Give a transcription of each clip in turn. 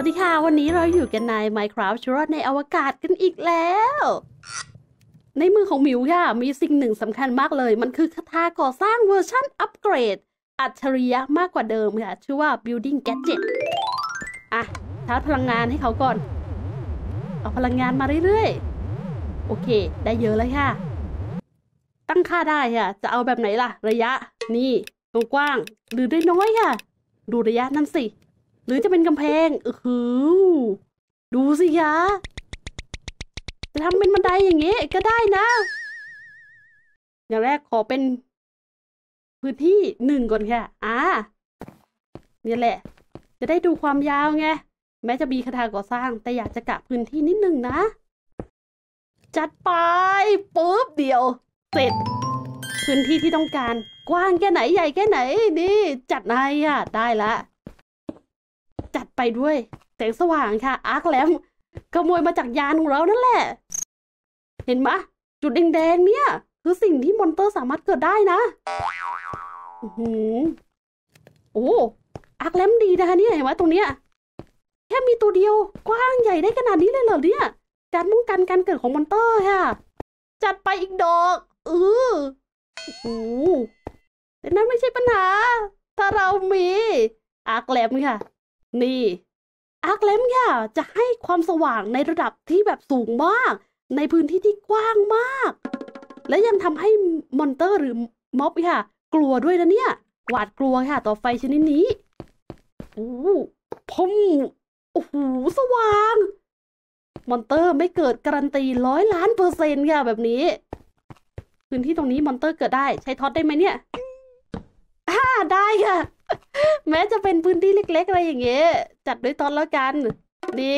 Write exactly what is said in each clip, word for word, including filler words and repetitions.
วัสดีค่ะวันนี้เราอยู่กันใน Minecraft ชีวิตรอดในอวกาศกันอีกแล้วในมือของหมิวค่ะมีสิ่งหนึ่งสำคัญมากเลยมันคือคาถาก่อสร้างเวอร์ชั่นอัปเกรดอัจฉริยะมากกว่าเดิมค่ะชื่อว่า Building Gadget อ่ะชาร์จพลังงานให้เขาก่อนเอาพลังงานมาเรื่อยๆโอเคได้เยอะเลยค่ะตั้งค่าได้ค่ะจะเอาแบบไหนล่ะระยะนี่กว้างหรือได้น้อยค่ะดูระยะนั่นสิหรือจะเป็นกำแพงเออหือดูสิคะจะทำเป็นบันไดอย่างงี้ก็ได้นะอย่างแรกขอเป็นพื้นที่หนึ่งก่อนค่ะอ่านี่แหละจะได้ดูความยาวไงแม้จะมีคาถาก่อสร้างแต่อยากจะกะพื้นที่นิดนึงนะจัดไปปุ๊บเดียวเสร็จพื้นที่ที่ต้องการกว้างแค่ไหนใหญ่แค่ไหนนี่จัดให้ค่ะได้ละจัดไปด้วยแสงสว่างค่ะอาร์คแลมขโมยมาจากยานของเรานั่นแหละเห็นไหมจุดแดงๆเนี่ยคือสิ่งที่มอนเตอร์สามารถเกิดได้นะอือหือโอ้อาร์คแลมดีนะคะเนี่ยเห็นไหมตรงเนี้ยแค่มีตัวเดียวกว้างใหญ่ได้ขนาดนี้เลยเหรอเนี่ยการป้องกันการเกิดของมอนเตอร์ค่ะจัดไปอีกดอกเออโอ้แต่นั่นไม่ใช่ปัญหาถ้าเรามีอาร์คแลมค่ะนี่อาร์คแลมค่ะจะให้ความสว่างในระดับที่แบบสูงมากในพื้นที่ที่กว้างมากและยังทำให้มอนเตอร์หรือม็อบค่ะกลัวด้วยนะเนี่ยหวาดกลัวค่ะต่อไฟชนิดนี้โอ้พมโอ้โหสว่างมอนเตอร์ไม่เกิดการันตีร้อยล้านเปอร์เซ็นต์ค่ะแบบนี้พื้นที่ตรงนี้มอนเตอร์เกิดได้ใช้ท็อตได้ไหมเนี่ยอ่าได้ค่ะแม้จะเป็นพื้นที่เล็กๆอะไรอย่างเงี้ยจัดด้วยท็อตแล้วกันดี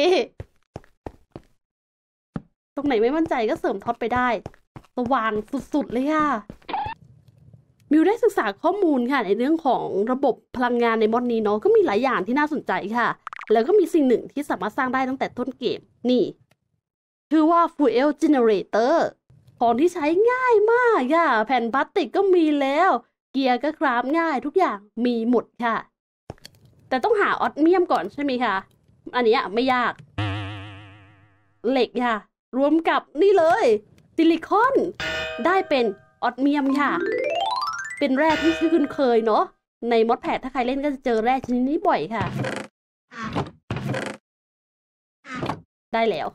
ตรงไหนไม่มั่นใจก็เสริมท็อตไปได้สว่างสุดๆเลยค่ะมิวได้ศึกษาข้อมูลค่ะในเรื่องของระบบพลังงานในมอดนี้เนาะก็มีหลายอย่างที่น่าสนใจค่ะแล้วก็มีสิ่งหนึ่งที่สามารถสร้างได้ตั้งแต่ต้นเกมนี่ชื่อว่า Fuel Generator ของที่ใช้ง่ายมากค่ะแผ่นพลาสติกก็มีแล้วเกียร์ก็คราฟง่ายทุกอย่างมีหมดค่ะแต่ต้องหาออดเมียมก่อนใช่ไหมคะอันนี้ไม่ยากเหล็กค่ะรวมกับนี่เลยซิลิคอนได้เป็นออดเมียมค่ะเป็นแร่ที่คุ้นเคยเนาะในมอดแพดถ้าใครเล่นก็จะเจอแร่ชนิดนี้บ่อยค่ะได้แล้ว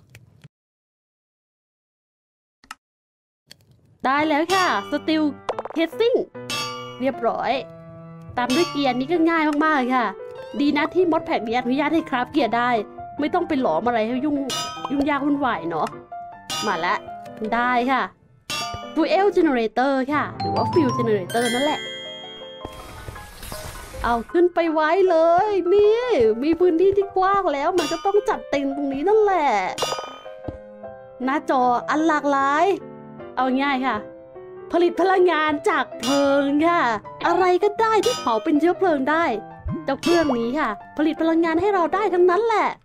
ได้แล้วค่ะสตีลเคสซิ่งเรียบร้อยตามด้วยเกียร์นี้ก็ง่ายมากๆค่ะดีนะที่มอดแพดมีอนุญาตให้คราฟเกียร์ได้ไม่ต้องไปหลอมอะไรให้ยุ่งยุ่งยากวุ่นวายเนาะมาแล้วได้ค่ะ Fuel Generator ค่ะหรือว่า Fuel Generator นั่นแหละเอาขึ้นไปไว้เลยนี่มีพื้นที่ที่กว้างแล้วมันก็ต้องจัดเต็มตรงนี้นั่นแหละหน้าจออันหลากหลายเอาง่ายค่ะผลิตพลังงานจากเพลิงค่ะอะไรก็ได้ที่เผาเป็นเชื้อเพลิงได้เจ้าเครื่องนี้ค่ะผลิตพลังงานให้เราได้ทั้งนั้นแหละ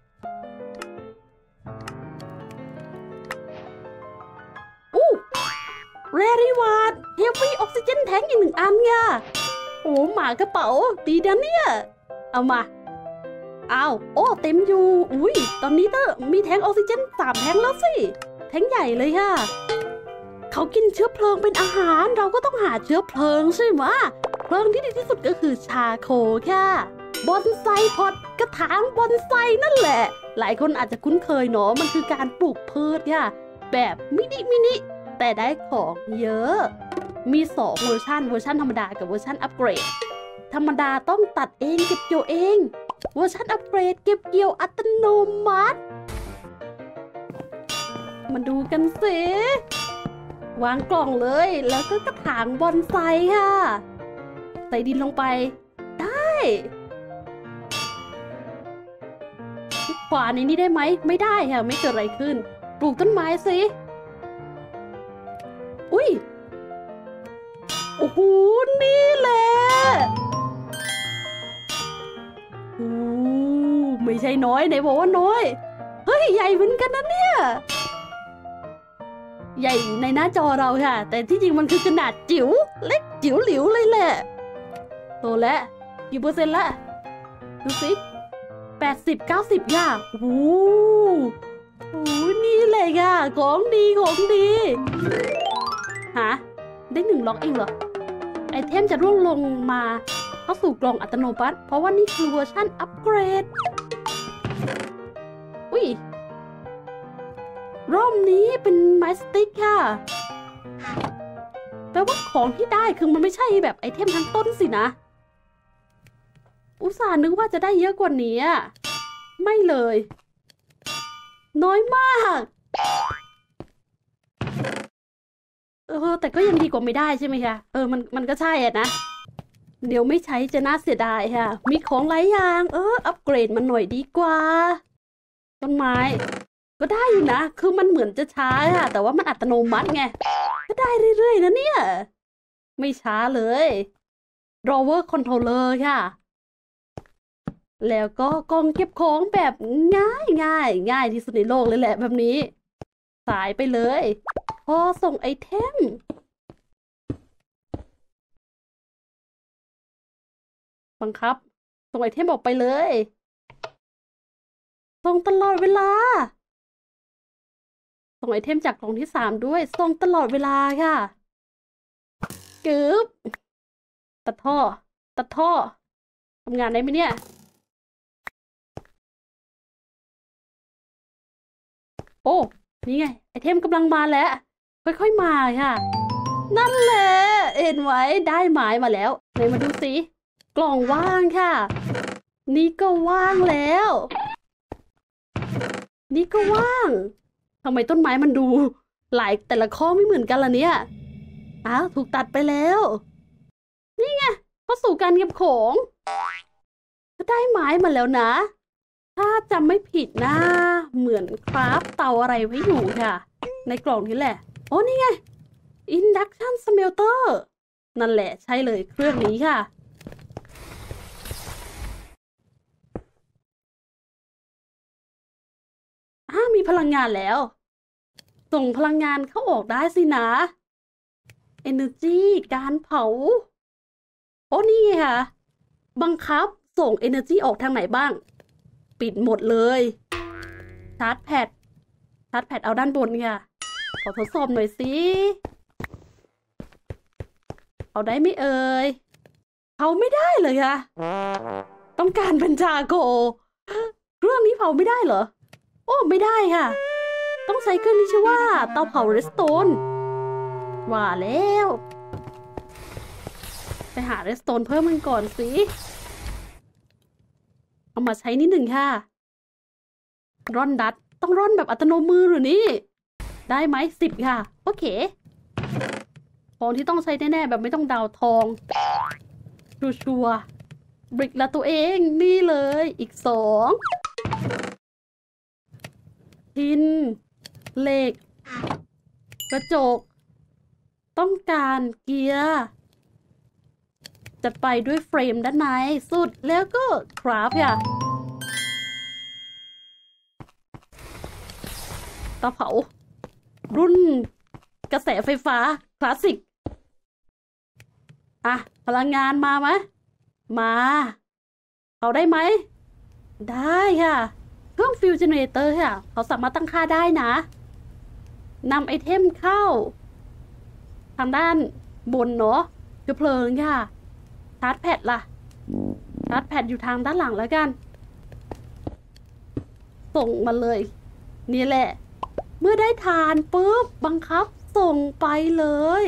อู้แรริวาร์ดเฮฟวี่ออกซิเจนแทงอีกหนึ่งอันค่ะโอ้หมากระเป๋าดีนะเนี่ยเอามาเอาโอ้เต็มอยู่อุ้ยตอนนี้เตอร์มีแทงออกซิเจนสามแทงแล้วสิแทงใหญ่เลยค่ะเขากินเชื้อเพลิงเป็นอาหารเราก็ต้องหาเชื้อเพลิงใช่ไหมเพลิงที่ดีที่สุดก็คือชาโคค่ะบอนไซพอตกระถางบอนไซนั่นแหละหลายคนอาจจะคุ้นเคยเนาะมันคือการปลูกพืชค่ะแบบมินิมินิแต่ได้ของเยอะมีสองเวอร์ชันเวอร์ชันธรรมดากับเวอร์ชันอัปเกรดธรรมดาต้องตัดเองเก็บเกี่ยวเองเวอร์ชันอัปเกรดเก็บเกี่ยวอัตโนมัติมาดูกันสิวางกล่องเลยแล้วก็กระถางบอนไซค่ะใส่ดินลงไปได้ขวาในนี้ได้ไหมไม่ได้ค่ะไม่เกิดอะไรขึ้นปลูกต้นไม้สิอุ้ยโอ้โหนี่แหละโอ้ไม่ใช่น้อยไหนบอกว่าน้อยเฮ้ยใหญ่เหมือนกันนะเนี่ยใหญ่ในหน้าจอเราค่ะแต่ที่จริงมันคือขนาดจิ๋วเล็กจิ๋วหลิวเลยแหละโตแล้วกี่เปอร์เซ็นต์ละดูสิแปดสิบเก้าสิบค่ะโอ้โหโอ้นี่เลยค่ะของดีของดีฮะได้หนึ่งล็อกเองเหรอไอเทมจะร่วงลงมาเข้าสู่กล่องอัตโนมัติเพราะว่านี่คือเวอร์ชันอัปเกรดอุ้ยร่มนี้เป็นไม้สติ๊กค่ะแปลว่าของที่ได้คือมันไม่ใช่แบบไอเทมทั้งต้นสินะอุตส่าห์นึกว่าจะได้เยอะกว่านี้ไม่เลยน้อยมากเออแต่ก็ยังดีกว่าไม่ได้ใช่ไหมคะเออมันมันก็ใช่อะนะเดี๋ยวไม่ใช้จะน่าเสียดายค่ะมีของหลายอย่างเอออัปเกรดมันหน่อยดีกว่าต้นไม้ก็ได้อยู่นะคือมันเหมือนจะช้าค่ะแต่ว่ามันอัตโนมัติไงก็ได้เรื่อยๆนะเนี่ยไม่ช้าเลย drawer controller ค่ะแล้วก็กล่องเก็บของแบบง่ายง่ายง่ายที่สุดในโลกเลยแหละแบบนี้สายไปเลยพอส่งไอเทมบังคับส่งไอเทมออกไปเลยส่งตลอดเวลาส่งไอเทมจากกล่องที่สามด้วยส่งตลอดเวลาค่ะกึ๊บตัดท่อตัดท่อทำงานได้ไหมเนี่ยโอ้นี่ไงไอเทมกำลังมาแล้วค่อยๆมาค่ะนั่นแหละเห็นไว้ได้ไม้มาแล้วไหนมาดูสิกล่องว่างค่ะนี่ก็ว่างแล้วนี่ก็ว่างทำไมต้นไม้มันดูหลายแต่ละข้อไม่เหมือนกันล่ะเนี่ยอ้าวถูกตัดไปแล้วนี่ไงเข้าสู่การเก็บของก็ได้ไม้มาแล้วนะถ้าจำไม่ผิดนะเหมือนคราฟเตาอะไรไว้อยู่ค่ะในกล่องนี้แหละโอ้นี่ไง induction smelter นั่นแหละใช่เลยเครื่องนี้ค่ะอ้ามีพลังงานแล้วส่งพลังงานเข้าออกได้สินะ energy การเผาโอ้นี่ไงค่ะบังคับส่ง energy ออกทางไหนบ้างปิดหมดเลยชาร์จแพดชาร์จแพดเอาด้านบนค่ะขอทดสอบหน่อยสิเอาได้ไหมเอ่ยเผาไม่ได้เลยค่ะต้องการเป็นชาโคเครื่องนี้เผาไม่ได้เหรอโอ้ไม่ได้ค่ะต้องใช้เครื่องที่ชื่อว่าเตาเผาเรสโตนว่าแล้วไปหาเรสโตนเพิ่มมันก่อนสิเอามาใช้นิดหนึ่งค่ะร่อนดัดต้องร่อนแบบอัตโนมือหรือนี่ได้ไหมสิบค่ะโอเคของที่ต้องใช้แน่ๆแบบไม่ต้องดาวทองชัวร์บริกละตัวเองนี่เลยอีกสองทินเหล็กกระจกต้องการเกียร์จัดไปด้วยเฟรมด้านในสุดแล้วก็คราฟค่ะเตาเผารุ่นกระแสไฟฟ้าคลาสสิกอ่ะพลังงานมาไหมมาเขาได้ไหมได้ค่ะเครื่องฟิวเจเนเรเตอร์ค่ะเขาสามารถตั้งค่าได้นะนำไอเทมเข้าทางด้านบนเนาะคือเพลิงค่ะชาร์จแพดล่ะชาร์จแพดอยู่ทางด้านหลังแล้วกันส่งมาเลยนี่แหละเมื่อได้ทานปุ๊บบังคับส่งไปเลย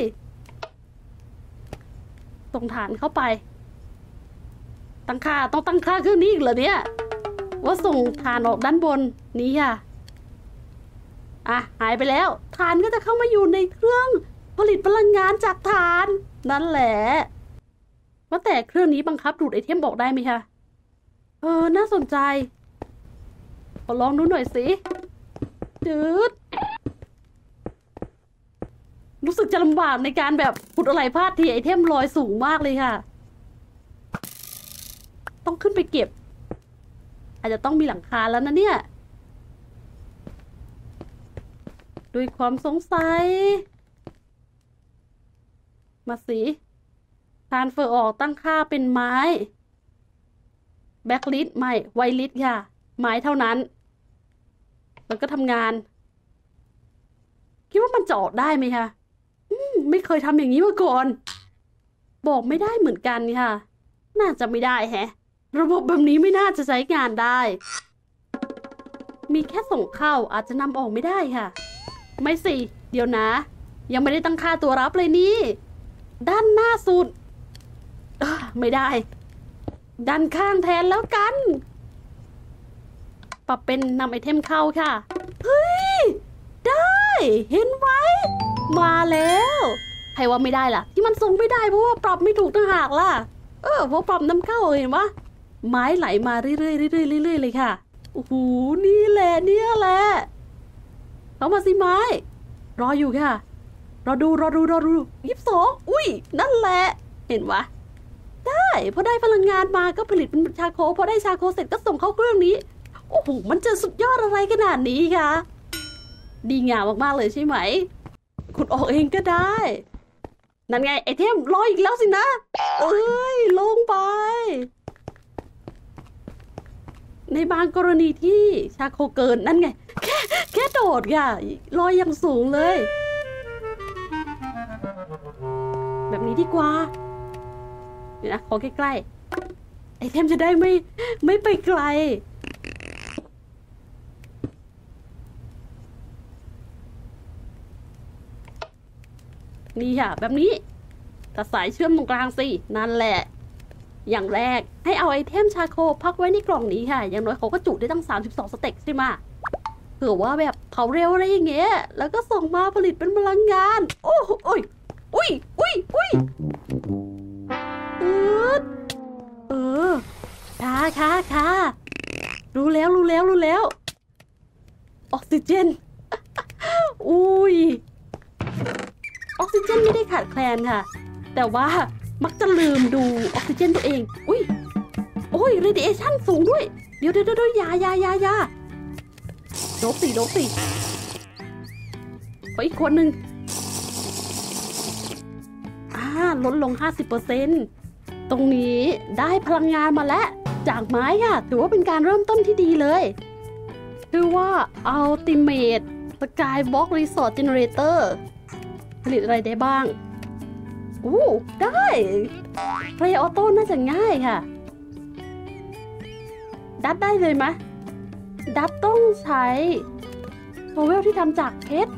ส่งฐานเข้าไปตั้งค่าต้องตั้งค่าเครื่องนี้อีกเหรอเนี่ยว่าส่งฐานออกด้านบนนี้ค่ะอ่ะหายไปแล้วฐานก็จะเข้ามาอยู่ในเครื่องผลิตพลังงานจากฐานนั่นแหละว่าแต่เครื่องนี้บังคับดูดไอเทมบอกได้ไหมคะเออน่าสนใจขอลองดูหน่อยสิจืดรู้สึกจะลำบากในการแบบขุดอะไรพลาดทีไอเทมลอยสูงมากเลยค่ะต้องขึ้นไปเก็บอาจจะต้องมีหลังคาแล้วนะเนี่ยด้วยความสงสัยมาสิทรานสเฟอร์ออกตั้งค่าเป็นไม้แบ็คลิสไม่ไวลิสค่ะไม้เท่านั้นแล้วก็ทำงานคิดว่ามันจะออกได้ไหมคะไม่เคยทำอย่างนี้มาก่อนบอกไม่ได้เหมือนกันค่ะน่าจะไม่ได้แฮะระบบแบบนี้ไม่น่าจะใช้งานได้มีแค่ส่งเข้าอาจจะนำออกไม่ได้ค่ะไม่สิเดี๋ยวนะยังไม่ได้ตั้งค่าตัวรับเลยนี่ด้านหน้าสุดไม่ได้ด้านข้างแทนแล้วกันปรับเป็นนำไอเทมเข้าค่ะเฮ้ยได้เห็นไหมมาแล้วใครว่าไม่ได้ล่ะที่มันส่งไม่ได้เพราะว่าปรับไม่ถูกต่างหากล่ะเออเพราะปรับนำเข้าเห็นปะไม้ไหลมาเรื่อยๆเรื่อยๆเรื่อยๆเลยค่ะโอ้โหนี่แหละเนี่ยแหละเข้ามาสิไม้รออยู่ค่ะรอดูรอดูรอดูยี่สิบสองอุ้ยนั่นแหละเห็นวะได้พอได้พลังงานมาก็ผลิตเป็นชาโคพอได้ชาโคเสร็จก็ส่งเข้าเครื่องนี้โอ้โหมันจะสุดยอดอะไรขนาดนี้คะดีงามมากๆเลยใช่ไหมคุณออกเองก็ได้นั่นไงไอเทมรออีกแล้วสินะเอ้ยลงไปในบางกรณีที่ชาโคเกินนั่นไงแค่แค่โดดค่ะลอยอย่างสูงเลยแบบนี้ดีกว่าเดี๋ยวนะขอใกล้ๆไอเทมจะได้ไม่ไม่ไปไกลนี่ค่ะแบบนี้ตัดสายเชื่อมตรงกลางสินั่นแหละอย่างแรกให้เอาไอเทมชาโคพักไว้ในกล่องนี้ค่ะอย่างน้อยเขาก็จุได้ตั้งสามสิบสองสเต็กใช่ไหมเผื่อว่าแบบเผาเร็วอะไรอย่างเงี้ยแล้วก็ส่งมาผลิตเป็นพลังงานโอ้โอ้ยอุ้ยอุ้ยอุ้ยอืดเออค่ะค่ะค่ะรู้แล้วรู้แล้วรู้แล้วออกซิเจนอุ้ยออกซิเจนไม่ได้ขาดแคลนค่ะแต่ว่ามักจะลืมดูออกซิเจนตัวเองอุ้ยโอ้ยเรดิเอชั่นสูงด้วยเดี๋ยวเดี๋ยวเดี๋ยวยายายายาโดบสี่โดบสี่ขออีกคนหนึ่งอ่าลดลง ห้าสิบเปอร์เซ็นต์ ตรงนี้ได้พลังงานมาแล้วจากไม้ค่ะถือว่าเป็นการเริ่มต้นที่ดีเลยคือว่า Ultimate Skyblock Resort Generator ผลิตอะไรได้บ้างอู้ได้เพลย์ออโต้น่าจะง่ายค่ะดัดได้เลยไหมดัดต้องใช้โซเวลที่ทำจากเพชร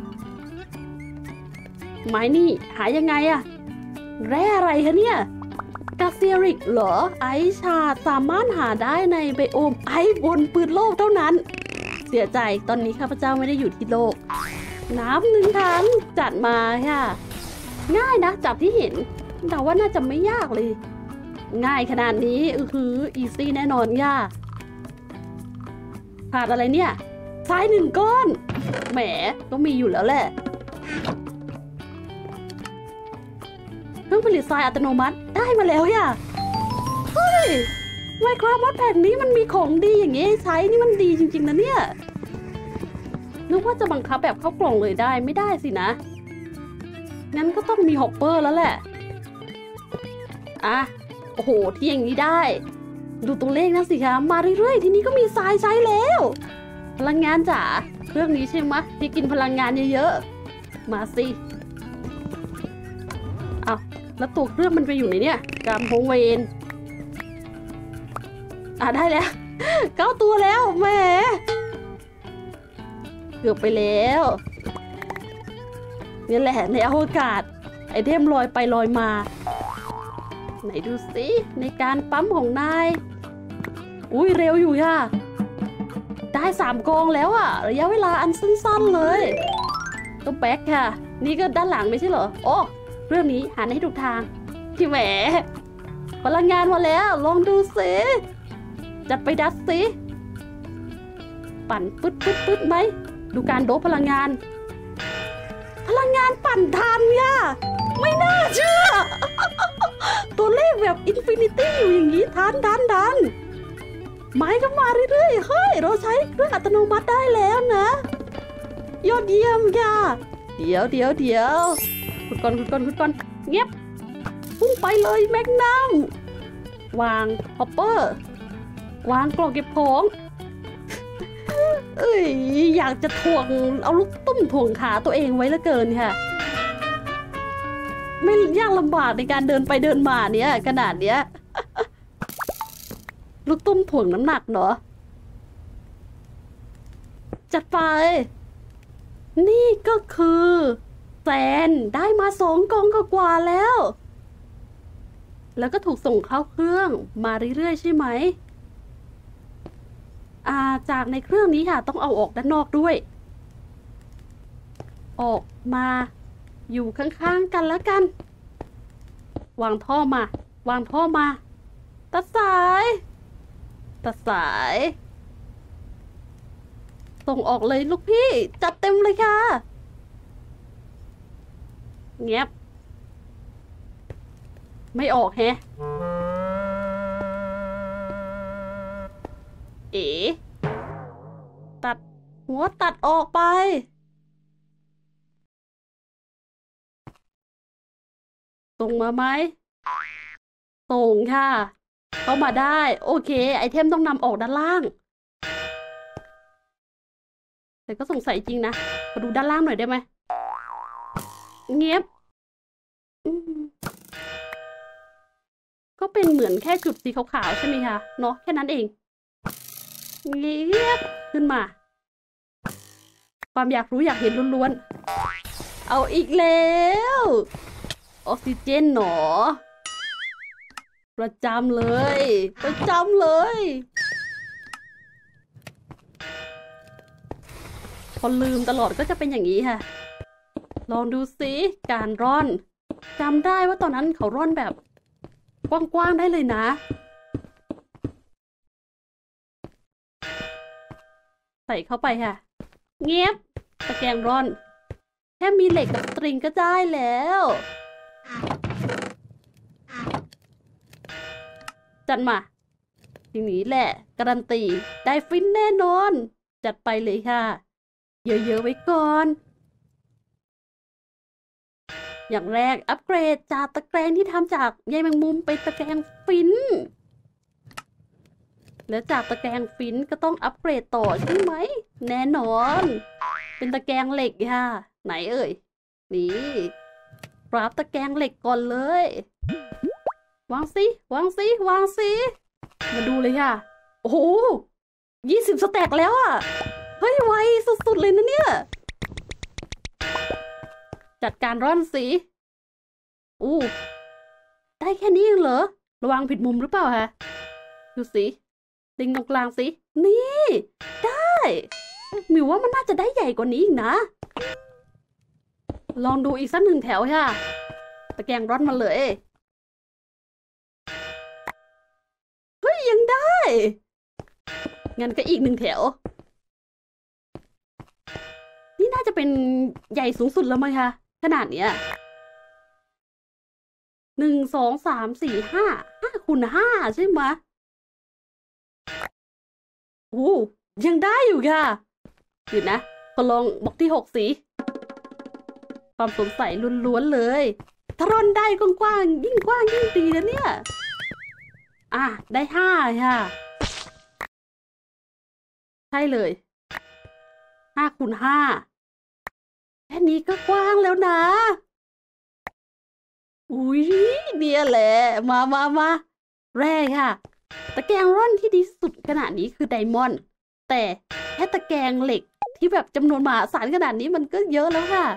ไม้นี่หายังไงอะแร่อะไรคะเนี่ยกาเซียริกเหรอไอชาสามารถหาได้ในไบโอมไอบนปืนโลกเท่านั้นเสียใจตอนนี้ข้าพเจ้าไม่ได้อยู่ที่โลกน้ำหนึ่งถังจัดมาค่ะง่ายนะจับที่เห็นแต่ว่าน่าจะไม่ยากเลยง่ายขนาดนี้อือคืออีซี่แน่นอนย่าขาดอะไรเนี่ยทรายหนึ่งก้อนแหมก็มีอยู่แล้วแหละเครื่องผลิตทรายอัตโนมัติได้มาแล้วย่าเฮ้ยไมโครมอดแผ่นนี้มันมีของดีอย่างนี้ใช้นี่มันดีจริงๆนะเนี่ยนึกว่าจะบังคับแบบเข้ากล่องเลยได้ไม่ได้สินะงั้นก็ต้องมีฮอปเปอร์แล้วแหละอ่ะโอ้โหที่อย่างนี้ได้ดูตัวเลขนะสิคะมาเรื่อยๆทีนี้ก็มีทรายใช้แล้วพลังงานจ๋าเครื่องนี้ใช่ไหมที่กินพลังงานเยอะๆมาสิอ้าวแล้วตัวเครื่องมันไปอยู่ไหนเนี่ยกำพงเวนอ่ะได้แล้วเก้าตัวแล้วแหมเกือบไปแล้วนี่แหละในอวกาศไอเทมลอยไปลอยมาไหนดูสิในการปั๊มของนายอุ้ยเร็วอยู่ค่ะได้สามกองแล้วอะระยะเวลาอันสั้นๆเลยก็แบ็คค่ะนี่ก็ด้านหลังไม่ใช่เหรอโอ้เรื่องนี้หันให้ถูกทางที่แหมพลังงานมาแล้วลองดูสิจัดไปดัดสิปั่นปึ๊ดปึ๊ดปึ๊ดไหมดูการโดบพลังงานพลังงานปั่นทันค่ะไม่น่าเชื่อตัวเลขแบบอินฟินิตี้อยู่อย่างนี้ทันทันทันไม้ก็มาเรื่อยๆเฮ้ยเราใช้เครื่องอัตโนมัติได้แล้วนะยอดเยี่ยมค่ะเดี๋ยวเดี๋ยวเดี๋ยวขุดก่อนขุดก่อนขุดก่อนเงียบพุ่งไปเลยแมกนัมวางฮอปเปอร์วางกล่องเก็บของเอ้ยอยากจะถ่วงเอาลูกตุ้มถ่วงขาตัวเองไว้เหลือเกินค่ะไม่ยากลำบากในการเดินไปเดินมาเนี้ยขนาดเนี้ยลูกตุ้มถ่วงน้ำหนักเนาะจัดไปนี่ก็คือแซนได้มาสองกองกว่าแล้วแล้วก็ถูกส่งเข้าเครื่องมาเรื่อยๆใช่ไหมอ่าจากในเครื่องนี้ค่ะต้องเอาออกด้านนอกด้วยออกมาอยู่ข้างๆกันแล้วกันวางท่อมาวางท่อมาตัดสายตัดสายส่งออกเลยลูกพี่จัดเต็มเลยค่ะเงียบไม่ออกแฮะเอ๋ตัดหัวตัดออกไปส่งมาไหมส่งค่ะเข้ามาได้โอเคไอเทมต้องนำออกด้านล่างแต่ก็สงสัยจริงนะมาดูด้านล่างหน่อยได้ไหมเงียบก็เป็นเหมือนแค่จุดสีขาวๆใช่ไหมคะเนาะแค่นั้นเองเงียบขึ้นมาความอยากรู้อยากเห็นล้วนๆเอาอีกแล้วออกซิเจนหนอประจำเลยประจำเลยพอลืมตลอดก็จะเป็นอย่างนี้ค่ะลองดูสิการร่อนจำได้ว่าตอนนั้นเขาร่อนแบบกว้างๆได้เลยนะใส่เข้าไปค่ะเงียบตะแกรงร่อนแค่มีเหล็กกับสตริงก็ได้แล้วจัดมาทีนี้แหละการันตีได้ฟินแน่นอนจัดไปเลยค่ะเยอะๆไว้ก่อนอย่างแรกอัปเกรดจากตะแกรงที่ทำจากใยแมงมุมเป็นตะแกรงฟินแล้วจากตะแกรงฟินก็ต้องอัปเกรดต่อใช่ไหมแน่นอนเป็นตะแกรงเหล็กค่ะไหนเอ่ยนี่ปราบตะแกรงเหล็กก่อนเลยวางสิวางสิวางสิมาดูเลยค่ะโอ้โหยี่สิบสแต็กแล้วอ่ะเฮ้ยไวสุดๆเลยนะเนี่ยจัดการร่อนสิอู้ได้แค่นี้เหรอระวังผิดมุมหรือเปล่าฮะดูสิติงตรงกลางสินี่ได้หมิวว่ามันน่าจะได้ใหญ่กว่านี้อีกนะลองดูอีกสักหนึ่งแถวค่ะตะแกรงร่อนมาเลยเฮ้ยยังได้งั้นก็อีกหนึ่งแถวนี่น่าจะเป็นใหญ่สูงสุดแล้วมั้งคะขนาดเนี้ยหนึ่งสองสามสี่ห้าห้าคูณห้าใช่ไหมโอ้ยังได้อยู่ค่ะหยุดนะพอลองบล็อกที่หกสีความสงสัยล้วนๆเลยถ้าร่อนได้กว้างๆยิ่งกว้างยิ่งดีนะเนี่ยอ่ะได้ห้าค่ะใช่เลยห้าคูณห้าแค่นี้ก็กว้างแล้วนะอุ้ยเนี่ยแหละมามามาแรกค่ะตะแกรงร่อนที่ดีสุดขนาดนี้คือไดมอนด์แต่แค่ตะแกรงเหล็กที่แบบจำนวนมหาศาลขนาดนี้มันก็เยอะแล้วค่ะ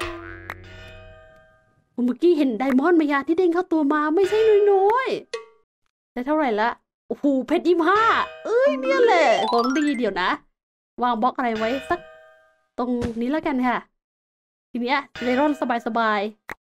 เมื่อกี้เห็นไดมอนด์ไหมคะที่เด้งเข้าตัวมาไม่ใช่น้อยๆได้เท่าไหร่ละโอ้โหเพชรยี่ห้าเอ้ยเนี่ยแหละของดีเดี๋ยวนะวางบล็อกอะไรไว้สักตรงนี้แล้วกันค่ะทีเนี้ยจะได้ร่อนสบาย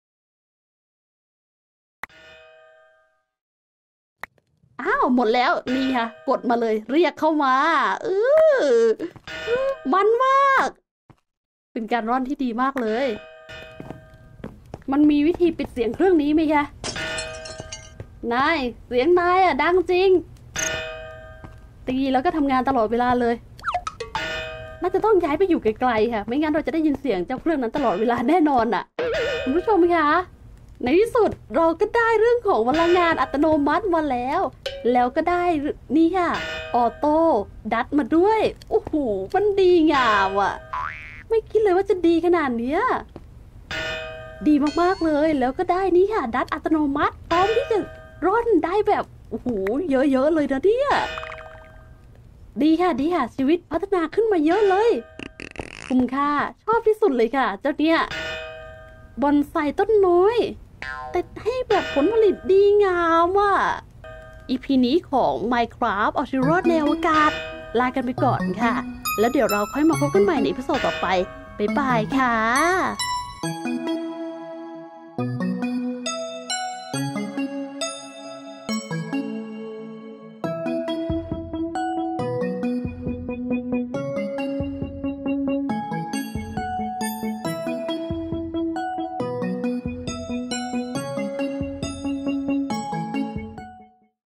ๆอ้าวหมดแล้วนี่ค่ะกดมาเลยเรียกเข้ามาเออมันมากเป็นการร่อนที่ดีมากเลยมันมีวิธีปิดเสียงเครื่องนี้ไหมคะนายเสียงนายอ่ะดังจริงตีแล้วก็ทำงานตลอดเวลาเลยน่าจะต้องย้ายไปอยู่ไกลๆค่ะไม่งั้นเราจะได้ยินเสียงเจ้าเครื่องนั้นตลอดเวลาแน่นอนอ่ะคุณผู้ชมคะในที่สุดเราก็ได้เรื่องของพลังงานอัตโนมัติมาแล้วแล้วก็ได้นี่ค่ะออโต้ดัดมาด้วยโอ้โหมันดีงามอ่ะไม่คิดเลยว่าจะดีขนาดเนี้ยดีมากๆเลยแล้วก็ได้นี่ค่ะดัดอัตโนมัติพร้อมที่จะร่อนได้แบบโอ้โหเยอะๆเลยนะเนี่ยดีค่ะดีค่ะชีวิตพัฒนาขึ้นมาเยอะเลยคุ้มค่าชอบที่สุดเลยค่ะเจ้าเนี่ยบอนไซต้นน้อยแต่ให้แบบผลผลิตดีงามว่ะ อี พี นี้ของ Minecraft เอาชีวิตรอดในอวกาศลากันไปก่อนค่ะแล้วเดี๋ยวเราค่อยมาพบกันใหม่ในอีพิโซดต่อไปบ๊ายบายค่ะ